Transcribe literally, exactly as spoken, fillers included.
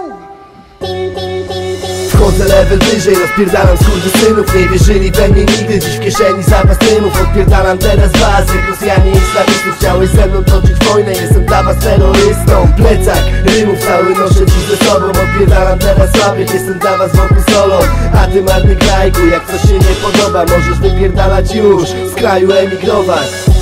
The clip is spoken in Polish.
Wchodzę level wyżej, rozpierdalam skurwysynów. Nie wierzyli we mnie nigdy, dziś w kieszeni zapas dymów. Odpierdalam teraz was, jak Rosjanie islamistów. Chciałeś ze mną toczyć wojnę, jestem dla was terrorystą. Plecak rymów cały noszę dziś ze sobą. Odpierdalam teraz słabych, jestem dla was wokół solą. A ty marny krajku, jak coś się nie podoba, możesz wypierdalać już, z kraju emigrować.